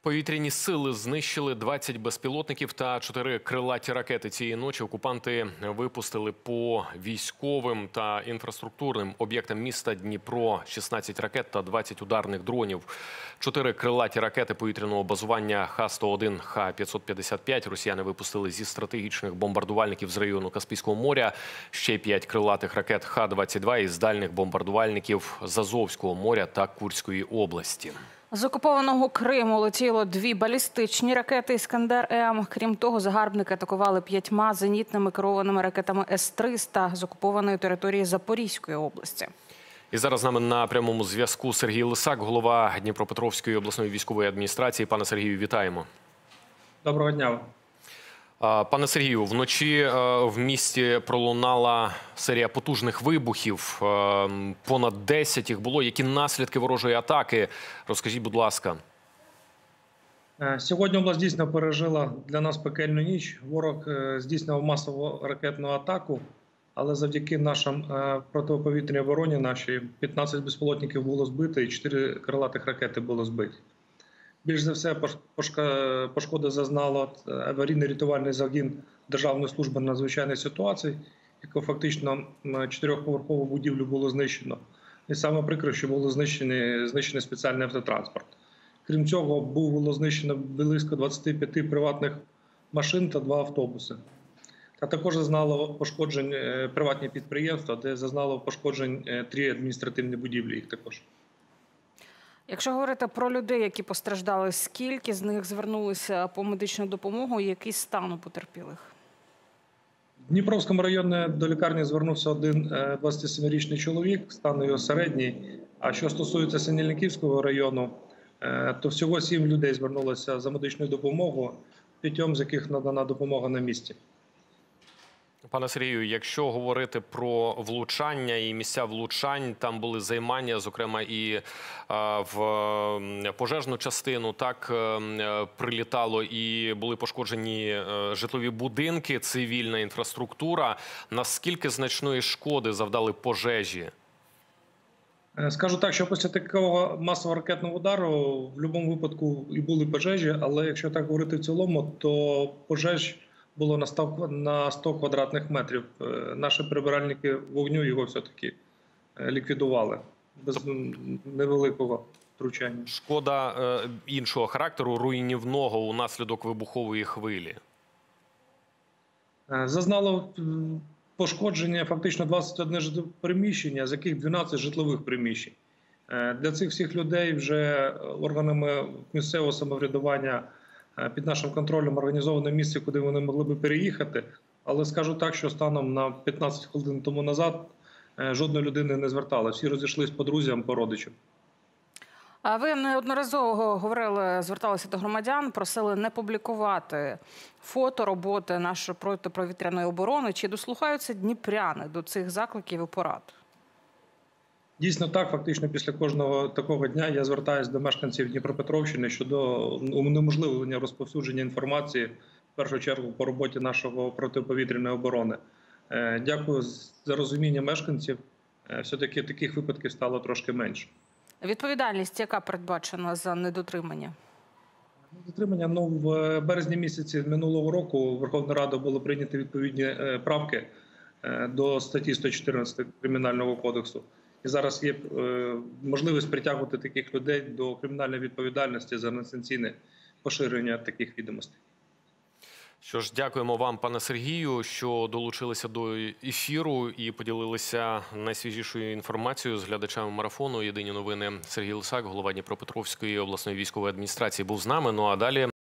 Повітряні сили знищили 20 безпілотників та 4 крилаті ракети. Цієї ночі окупанти випустили по військовим та інфраструктурним об'єктам міста Дніпро 16 ракет та 20 ударних дронів. 4 крилаті ракети повітряного базування Х-101, Х-555 росіяни випустили зі стратегічних бомбардувальників з району Каспійського моря. Ще 5 крилатих ракет Х-22 із дальних бомбардувальників з Азовського моря та Курської області. З окупованого Криму летіло 2 балістичні ракети «Іскандер-М». Крім того, загарбники атакували 5 зенітними керованими ракетами С-300 з окупованої території Запорізької області. І зараз з нами на прямому зв'язку Сергій Лисак, голова Дніпропетровської обласної військової адміністрації. Пане Сергію, вітаємо. Доброго дня. Пане Сергію, вночі в місті пролунала серія потужних вибухів. Понад 10 їх було. Які наслідки ворожої атаки? Розкажіть, будь ласка. Сьогодні область дійсно пережила для нас пекельну ніч. Ворог здійснив масову ракетну атаку, але завдяки нашим протиповітряній обороні нашій 15 безпілотників було збито і 4 крилатих ракети було збито. Більш за все пошкоди зазнало аварійно-рятувальний загін Державної служби надзвичайних ситуацій, яку фактично 4-поверхову будівлю було знищено. І саме прикро, що було знищений спеціальний автотранспорт. Крім цього, було знищено близько 25 приватних машин та 2 автобуси. А також зазнало пошкоджень приватні підприємства, де зазнало пошкоджень 3 адміністративні будівлі їх також. Якщо говорити про людей, які постраждали, скільки з них звернулися по медичну допомогу і який стан у потерпілих? В Дніпровському районі до лікарні звернувся один 27-річний чоловік, стан його середній. А що стосується Синельниківського району, то всього 7 людей звернулося за медичною допомогою, 5 з яких надана допомога на місці. Пане Сергію, якщо говорити про влучання і місця влучань, там були займання, зокрема і в пожежну частину, так, прилітало і були пошкоджені житлові будинки, цивільна інфраструктура. Наскільки значної шкоди завдали пожежі? Скажу так, що після такого масового ракетного удару в будь-якому випадку і були пожежі, але якщо так говорити в цілому, то пожеж було на 100 квадратних метрів. Наші прибиральники вогню його все-таки ліквідували без невеликого втручання. Шкода іншого характеру, руйнівного унаслідок вибухової хвилі? Зазнало пошкодження фактично 21 житлове приміщення, з яких 12 житлових приміщень. Для цих всіх людей вже органами місцевого самоврядування під нашим контролем організоване місце, куди вони могли би переїхати. Але скажу так, що станом на 15 хвилин тому назад жодної людини не звертали. Всі розійшлись по друзям, по родичам. А ви неодноразово говорили, зверталися до громадян, просили не публікувати фото роботи нашої протиповітряної оборони. Чи дослухаються дніпряни до цих закликів і порад? Дійсно так, фактично після кожного такого дня я звертаюся до мешканців Дніпропетровщини щодо унеможливлення розповсюдження інформації, в першу чергу, по роботі нашого протиповітряної оборони. Дякую за розуміння мешканців. Все-таки таких випадків стало трошки менше. Відповідальність, яка передбачена за недотримання? Недотримання, в березні місяці минулого року Верховна Рада було прийняті відповідні правки до статті 114 Кримінального кодексу. І зараз є можливість притягувати таких людей до кримінальної відповідальності за несанкційне поширення таких відомостей. Що ж, дякуємо вам, пане Сергію, що долучилися до ефіру і поділилися найсвіжішою інформацією з глядачами марафону «Єдині новини». Сергій Лисак, голова Дніпропетровської обласної військової адміністрації, був з нами. Ну а далі